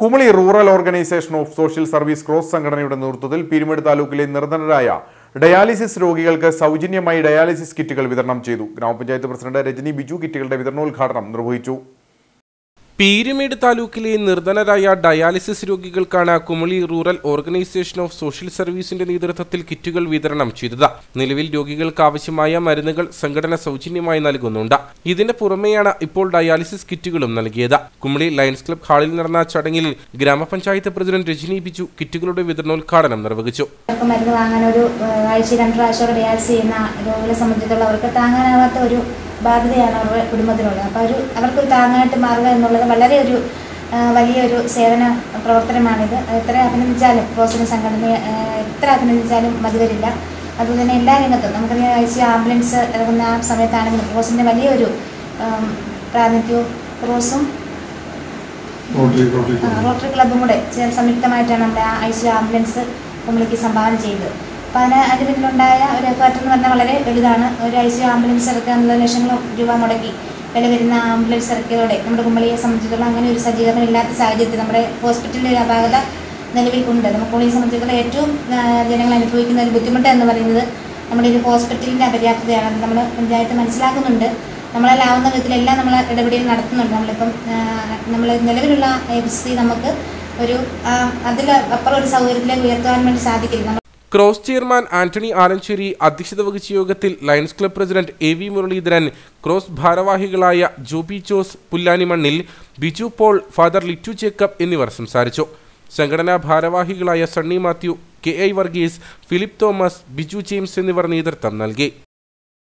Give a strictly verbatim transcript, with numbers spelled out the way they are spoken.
Kumily rural organisation of social service cross സംഘടനയുടെ നേതൃത്വത്തിൽ പീരുമേട് താലൂക്കിലെ നിർധനരായ ഡയാലിസിസ് രോഗികൾക്ക് സൗജന്യമായി ഡയാലിസിസ് കിറ്റുകൾ വിതരണം ചെയ്തു. ഗ്രാമപഞ്ചായത്ത് പ്രസിഡന്റ് രജനി ബിജു കിറ്റുകളുടെ വിതരണോദ്ഘാടനം നിർവഹിച്ചു. പീരുമേട് താലൂക്കിലെ നിർധനരായ ഡയാലിസിസ് രോഗികൾക്കാണ് Kumily rural organisation of social സർവീസിന്റെ നേതൃത്വത്തിൽ കിറ്റുകൾ വിതരണം ചെയ്തത്. നിലവിൽ രോഗികൾക്ക് ആവശ്യമായ മരുന്നുകൾ സംഘടന സൗജന്യമായി നൽകുന്നുണ്ട്. ഇതിന് പുറമെയാണ് ഇപ്പോൾ ഡയാലിസിസ് കിറ്റുകളും നൽകിയത്. കുമളി ലയൺസ് ക്ലബ് ഹാളിൽ നടന്ന ചടങ്ങിൽ ഗ്രാമപഞ്ചായത്ത് പ്രസിഡന്റ് രജനി ബിജു കിറ്റുകളുടെ വിതരണോദ്ഘാടനം നിർവഹിച്ചു. മരുന്ന് വാങ്ങാൻ ഒരു ആഴ്ച രണ്ട് പ്രാവശ്യം ഡയാലിസിസ് ചെയ്യുന്ന രോഗികളെ സംബന്ധിച്ചിടത്തോളം അവർക്ക് താങ്ങാനാവാത്ത ഒരു ബാധ്യതയാണ് അവരുടെ കുടുംബത്തിനുള്ളത്. അപ്പോൾ ഒരു അവർക്കൊരു താങ്ങായിട്ട് മാറുക എന്നുള്ളത് വളരെ ഒരു വലിയൊരു സേവന പ്രവർത്തനമാണിത്. എത്ര അഭിനന്ദിച്ചാലും ക്രോസിന് സംഘടനയെ എത്ര അഭിനന്ദിച്ചാലും മതി വരില്ല. അതുപോലെ തന്നെ എല്ലാ രംഗത്തും നമുക്കറിയാം, ഐ സി ആംബുലൻസ് ഇറങ്ങുന്ന ആ സമയത്താണെങ്കിലും ക്രോസിൻ്റെ വലിയൊരു പ്രാതിനിധ്യവും ക്രോസും റോട്ടറി ക്ലബും കൂടെ സംയുക്തമായിട്ടാണ് നമ്മുടെ ആ ഐ സി ആംബുലൻസ് കുമളിക്ക് സംഭാവന ചെയ്തത്. അപ്പോൾ അതിന് അതിന് പിന്നിലുണ്ടായ ഒരു എഫേർട്ട് എന്ന് പറഞ്ഞാൽ വളരെ വലുതാണ്. ഒരു ഐ സി ആംബുലൻസ് ഇറക്കുക എന്നുള്ള ലക്ഷങ്ങൾ രൂപ മുടക്കി വില വരുന്ന ആംബുലൻസ് ഇറക്കിയതോടെ നമ്മുടെ കുമളിയെ സംബന്ധിച്ചിടത്തോളം അങ്ങനെ ഒരു സജ്ജീകരണം ഇല്ലാത്ത സാഹചര്യത്തിൽ നമ്മുടെ ഹോസ്പിറ്റലിൻ്റെ ഒരു അപാകത നിലവിൽക്കുണ്ട്. നമുക്ക് കുമളിയെ സംബന്ധിച്ചിടത്തോളം ഏറ്റവും ജനങ്ങൾ അനുഭവിക്കുന്ന ഒരു ബുദ്ധിമുട്ട് എന്ന് പറയുന്നത് നമ്മുടെ ഒരു ഹോസ്പിറ്റലിൻ്റെ അപര്യാപ്തതയാണ്. നമ്മൾ പഞ്ചായത്ത് മനസ്സിലാക്കുന്നുണ്ട്. നമ്മളെല്ലാവുന്ന വിധത്തിലെല്ലാം നമ്മൾ ഇടപെടൽ നടത്തുന്നുണ്ട്. നമ്മളിപ്പം നമ്മൾ നിലവിലുള്ള എഫ് സി നമുക്ക് ഒരു അതിൽ അപ്പുറം ഒരു സൗകര്യത്തിലേക്ക് ഉയർത്താൻ വേണ്ടി സാധിക്കില്ല. ക്രോസ് ചെയർമാൻ ആന്റണി ആലഞ്ചേരി അധ്യക്ഷത വഹിച്ച യോഗത്തിൽ lions club president A V Muraleedharan, cross ഭാരവാഹികളായ ജോബി ജോസ് പുല്ലാനിമണ്ണിൽ, ബിജു പോൾ, ഫാദർ ലിറ്റു ജേക്കബ് എന്നിവർ സംസാരിച്ചു. സംഘടനാ ഭാരവാഹികളായ സണ്ണി മാത്യു, കെ ഐ വർഗീസ്, ഫിലിപ്പ് തോമസ്, ബിജു ജെയിംസ് എന്നിവർ നേതൃത്വം നൽകി.